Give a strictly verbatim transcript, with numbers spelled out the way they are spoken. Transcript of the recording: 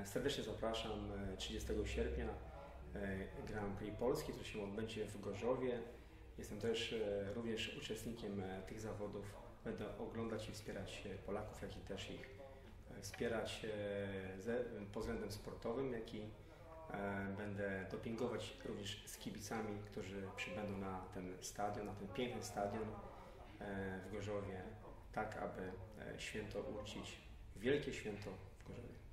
Serdecznie zapraszam trzydziestego sierpnia Grand Prix Polski, który się odbędzie w Gorzowie. Jestem też również uczestnikiem tych zawodów. Będę oglądać i wspierać Polaków, jak i też ich wspierać pod względem sportowym, jak i będę dopingować również z kibicami, którzy przybędą na ten stadion, na ten piękny stadion w Gorzowie, tak aby święto uczcić, wielkie święto w Gorzowie.